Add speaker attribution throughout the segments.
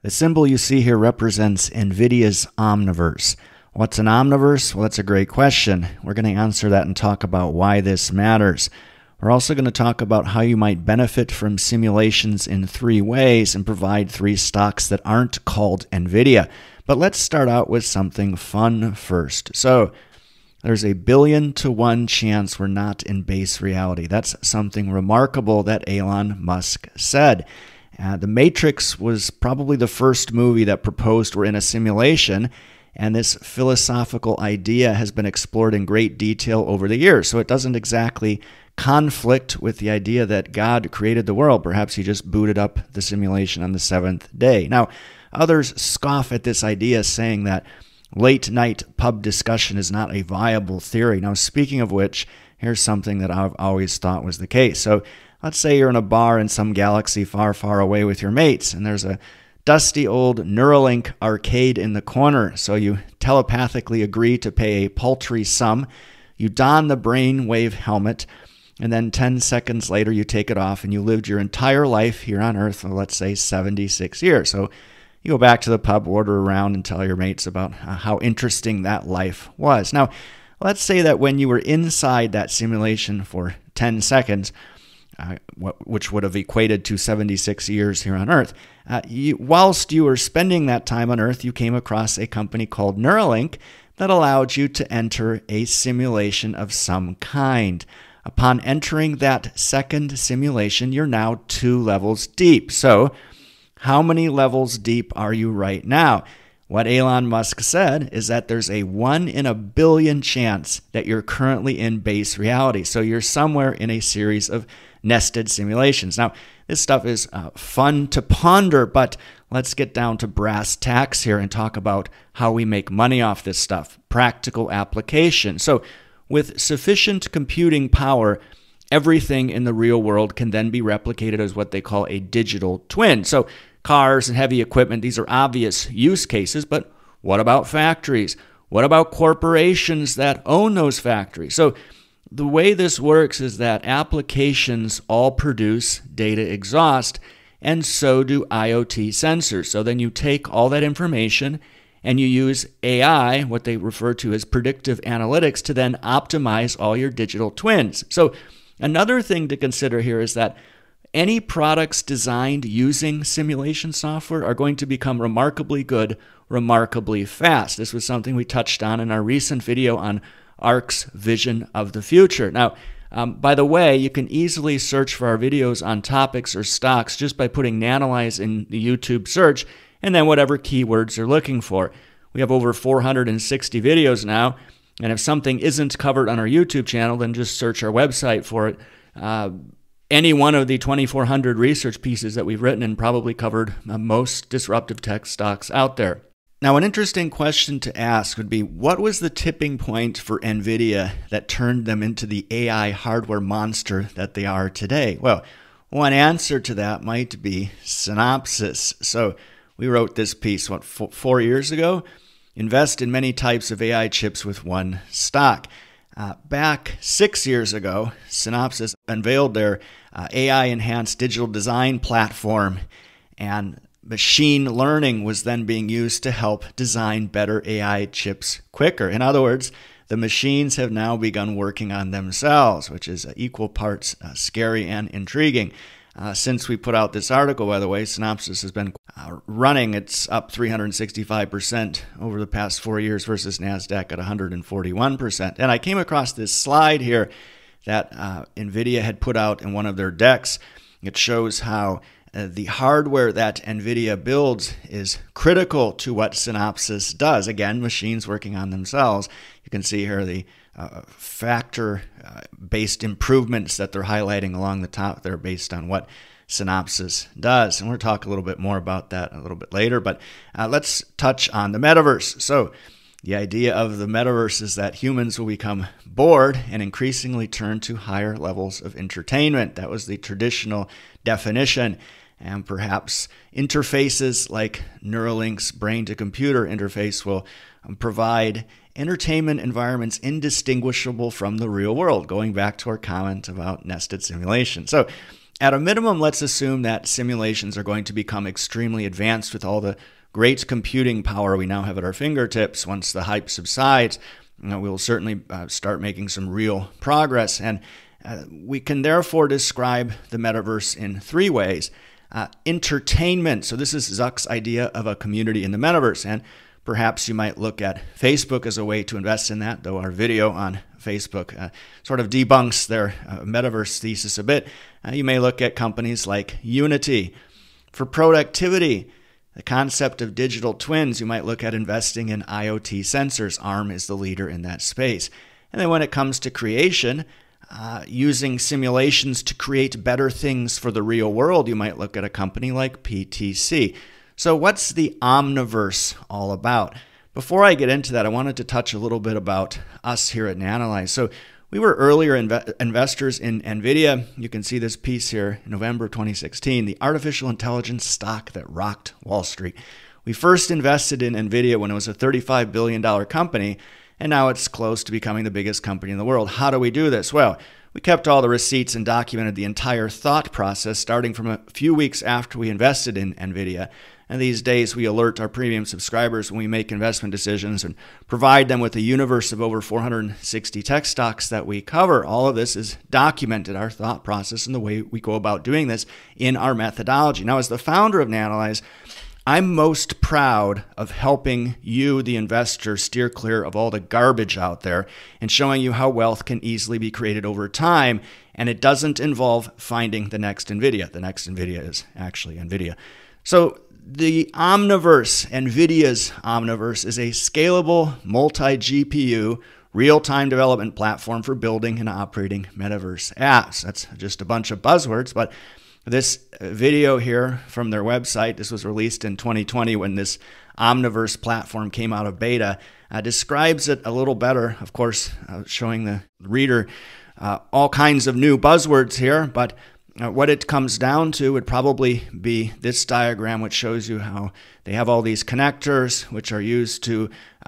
Speaker 1: The symbol you see here represents Nvidia's Omniverse. What's an Omniverse? Well, that's a great question. We're going to answer that and talk about why this matters. We're also going to talk about how you might benefit from simulations in 3 ways and provide 3 stocks that aren't called Nvidia. But let's start out with something fun first. So there's a 1,000,000,000 to 1 chance we're not in base reality. That's something remarkable that Elon Musk said. The Matrix was probably the first movie that proposed we're in a simulation, and this philosophical idea has been explored in great detail over the years. So it doesn't exactly conflict with the idea that God created the world. Perhaps he just booted up the simulation on the 7th day. Now, others scoff at this idea, saying that late-night pub discussion is not a viable theory. Now, speaking of which, here's something that I've always thought was the case. So let's say you're in a bar in some galaxy far, far away with your mates, and there's a dusty old Neuralink arcade in the corner. So you telepathically agree to pay a paltry sum. You don the brainwave helmet, and then 10 seconds later you take it off, and you lived your entire life here on Earth, well, let's say 76 years. So you go back to the pub, order around, and tell your mates about how interesting that life was. Now, let's say that when you were inside that simulation for 10 seconds, which would have equated to 76 years here on Earth, whilst you were spending that time on Earth, you came across a company called Neuralink that allowed you to enter a simulation of some kind. Upon entering that second simulation, you're now 2 levels deep. So how many levels deep are you right now? What Elon Musk said is that there's a 1 in a billion chance that you're currently in base reality. So you're somewhere in a series of nested simulations. Now, this stuff is fun to ponder, but let's get down to brass tacks here and talk about how we make money off this stuff, practical application. So with sufficient computing power, everything in the real world can then be replicated as what they call a digital twin. So cars and heavy equipment, these are obvious use cases, but what about factories? What about corporations that own those factories? So the way this works is that applications all produce data exhaust, and so do IoT sensors. So then you take all that information and you use AI, what they refer to as predictive analytics, to then optimize all your digital twins. So another thing to consider here is that any products designed using simulation software are going to become remarkably good, remarkably fast. This was something we touched on in our recent video on ARC's vision of the future. Now, by the way, you can easily search for our videos on topics or stocks just by putting Nanalyze in the YouTube search and then whatever keywords you're looking for. We have over 460 videos now, and if something isn't covered on our YouTube channel, then just search our website for it. Any one of the 2,400 research pieces that we've written and probably covered most disruptive tech stocks out there. Now, an interesting question to ask would be, what was the tipping point for Nvidia that turned them into the AI hardware monster that they are today? Well, one answer to that might be Synopsys. So we wrote this piece, 4 years ago? Invest in many types of AI chips with one stock. Back 6 years ago, Synopsys unveiled their AI-enhanced digital design platform, and machine learning was then being used to help design better AI chips quicker. In other words, the machines have now begun working on themselves, which is equal parts scary and intriguing. Since we put out this article, by the way, Synopsys has been running. It's up 365% over the past 4 years versus NASDAQ at 141%. And I came across this slide here that NVIDIA had put out in one of their decks. It shows how the hardware that NVIDIA builds is critical to what Synopsys does. Again, machines working on themselves. You can see here the factor-based improvements that they're highlighting along the top there based on what Synopsys does. And we'll talk a little bit more about that a little bit later, but let's touch on the metaverse. So the idea of the metaverse is that humans will become bored and increasingly turn to higher levels of entertainment. That was the traditional definition. And perhaps interfaces like Neuralink's brain-to-computer interface will provide entertainment environments indistinguishable from the real world, going back to our comment about nested simulation. So at a minimum, let's assume that simulations are going to become extremely advanced with all the great computing power we now have at our fingertips. Once the hype subsides, we will certainly start making some real progress. And we can therefore describe the metaverse in three ways. Entertainment. So this is Zuck's idea of a community in the metaverse. And perhaps you might look at Facebook as a way to invest in that, though our video on Facebook sort of debunks their metaverse thesis a bit. You may look at companies like Unity. For productivity, the concept of digital twins, you might look at investing in IoT sensors. ARM is the leader in that space. And then when it comes to creation, using simulations to create better things for the real world, you might look at a company like PTC. So what's the Omniverse all about? Before I get into that, I wanted to touch a little bit about us here at Nanalyze. So we were earlier investors in Nvidia. You can see this piece here, November 2016, the artificial intelligence stock that rocked Wall Street. We first invested in Nvidia when it was a $35 billion company, and now it's close to becoming the biggest company in the world. How do we do this? Well, we kept all the receipts and documented the entire thought process starting from a few weeks after we invested in Nvidia. And these days, we alert our premium subscribers when we make investment decisions and provide them with a universe of over 460 tech stocks that we cover. All of this is documented, our thought process and the way we go about doing this in our methodology. Now, as the founder of Nanalyze, I'm most proud of helping you, the investor, steer clear of all the garbage out there and showing you how wealth can easily be created over time. And it doesn't involve finding the next Nvidia. The next Nvidia is actually Nvidia. So the Omniverse, NVIDIA's Omniverse, is a scalable multi-GPU real-time development platform for building and operating metaverse apps. That's just a bunch of buzzwords, but this video here from their website, this was released in 2020 when this Omniverse platform came out of beta, describes it a little better. Of course, showing the reader all kinds of new buzzwords here, but what it comes down to would probably be this diagram, which shows you how they have all these connectors, which are used to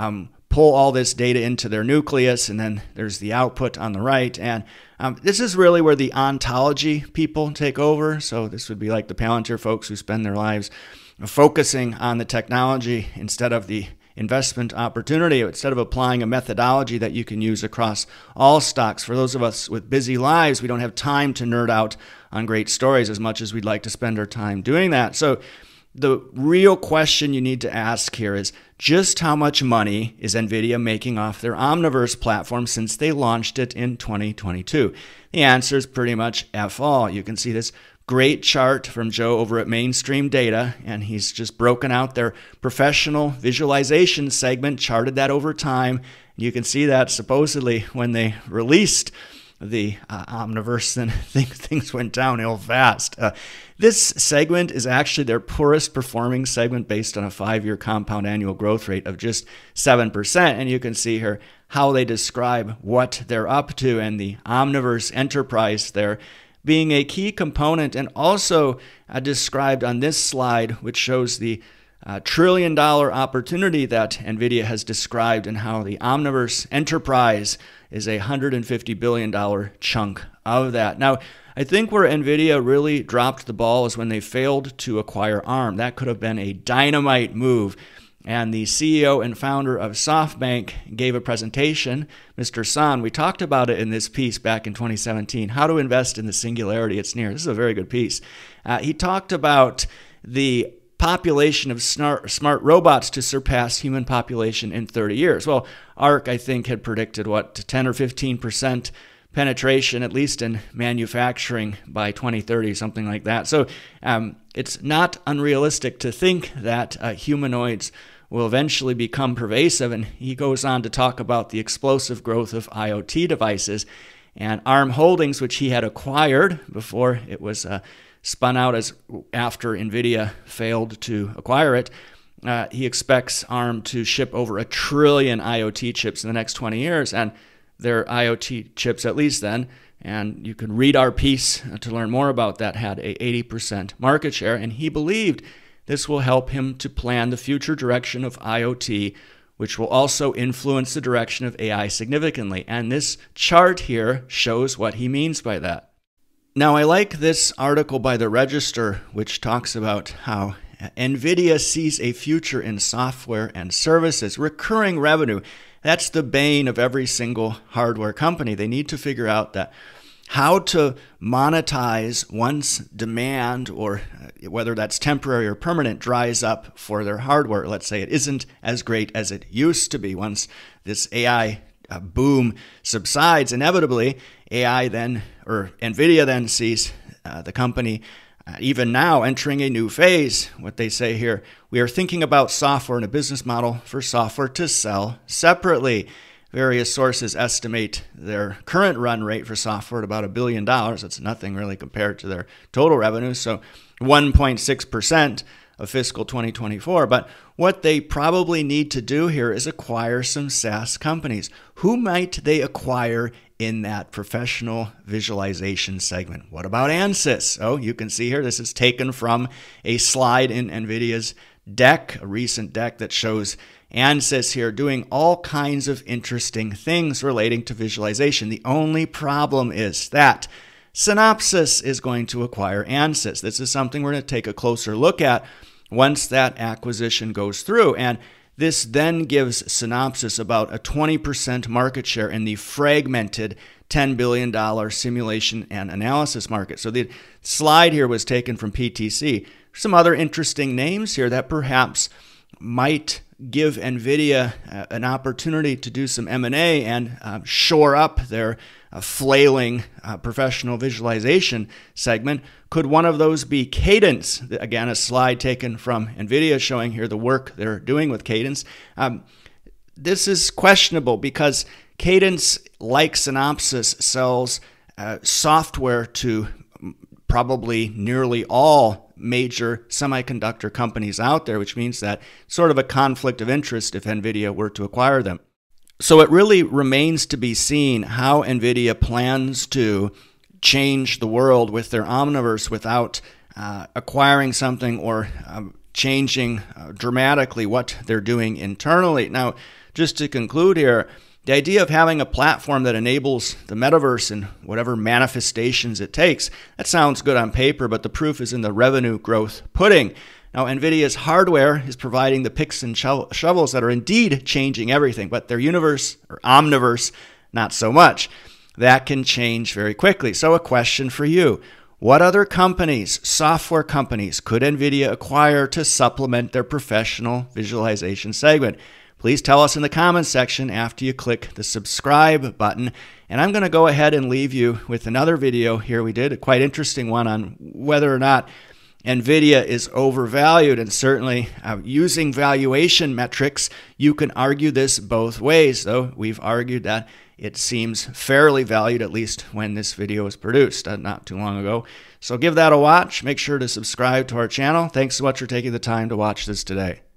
Speaker 1: pull all this data into their nucleus, and then there's the output on the right. And this is really where the ontology people take over. So this would be like the Palantir folks who spend their lives focusing on the technology instead of the investment opportunity, instead of applying a methodology that you can use across all stocks. For those of us with busy lives, we don't have time to nerd out on great stories as much as we'd like to spend our time doing that. So the real question you need to ask here is just how much money is Nvidia making off their Omniverse platform since they launched it in 2022? The answer is pretty much F all. You can see this great chart from Joe over at Mainstream Data, and he's just broken out their professional visualization segment, charted that over time. You can see that supposedly when they released the Omniverse, then things went downhill fast. This segment is actually their poorest performing segment based on a 5-year compound annual growth rate of just 7%. And you can see here how they describe what they're up to, and the Omniverse enterprise there being a key component, and also described on this slide, which shows the trillion-dollar opportunity that Nvidia has described, and how the Omniverse enterprise is a $150 billion chunk of that. Now, I think where Nvidia really dropped the ball is when they failed to acquire ARM. That could have been a dynamite move. And the CEO and founder of SoftBank gave a presentation, Mr. San. We talked about it in this piece back in 2017, How to Invest in the Singularity It's Near. This is a very good piece. He talked about the population of smart robots to surpass human population in 30 years. Well, ARK, I think, had predicted, what, 10 or 15% penetration, at least in manufacturing by 2030, something like that. So it's not unrealistic to think that humanoids will eventually become pervasive. And he goes on to talk about the explosive growth of IoT devices. And ARM Holdings, which he had acquired before it was spun out as after Nvidia failed to acquire it, he expects ARM to ship over 1 trillion IoT chips in the next 20 years. And their IoT chips, at least then, and you can read our piece to learn more about that, had a 80% market share. And he believed this will help him to plan the future direction of IoT, which will also influence the direction of AI significantly. And this chart here shows what he means by that. Now, I like this article by the Register, which talks about how Nvidia sees a future in software and services, recurring revenue. That's the bane of every single hardware company. They need to figure out that how to monetize once demand, or whether that's temporary or permanent, dries up for their hardware. Let's say it isn't as great as it used to be. Once this AI boom subsides, inevitably, AI then, or Nvidia then sees the company even now entering a new phase. What they say here, we are thinking about software and a business model for software to sell separately. Various sources estimate their current run rate for software at about $1 billion. That's nothing really compared to their total revenue. So 1.6% of fiscal 2024. But what they probably need to do here is acquire some SaaS companies. Who might they acquire in that professional visualization segment? What about Ansys? Oh, you can see here, this is taken from a slide in Nvidia's deck, a recent deck that shows Ansys here doing all kinds of interesting things relating to visualization. The only problem is that Synopsys is going to acquire Ansys. This is something we're going to take a closer look at once that acquisition goes through. And this then gives Synopsys about a 20% market share in the fragmented $10 billion simulation and analysis market. So the slide here was taken from PTC. Some other interesting names here that perhaps might give Nvidia an opportunity to do some M&A and shore up their flailing professional visualization segment. Could one of those be Cadence? Again, a slide taken from Nvidia showing here the work they're doing with Cadence. This is questionable because Cadence, like Synopsys, sells software to probably nearly all major semiconductor companies out there, which means that sort of a conflict of interest if Nvidia were to acquire them. So it really remains to be seen how Nvidia plans to change the world with their Omniverse without acquiring something or changing dramatically what they're doing internally. Now, just to conclude here, the idea of having a platform that enables the metaverse in whatever manifestations it takes, that sounds good on paper, but the proof is in the revenue growth pudding. Now, Nvidia's hardware is providing the picks and shovels that are indeed changing everything, but their universe, or Omniverse, not so much. That can change very quickly. So a question for you. What other companies, software companies, could Nvidia acquire to supplement their professional visualization segment? Please tell us in the comments section after you click the subscribe button. And I'm going to go ahead and leave you with another video here we did, a quite interesting one on whether or not Nvidia is overvalued. And certainly using valuation metrics, you can argue this both ways, though we've argued that it seems fairly valued, at least when this video was produced not too long ago. So give that a watch. Make sure to subscribe to our channel. Thanks so much for taking the time to watch this today.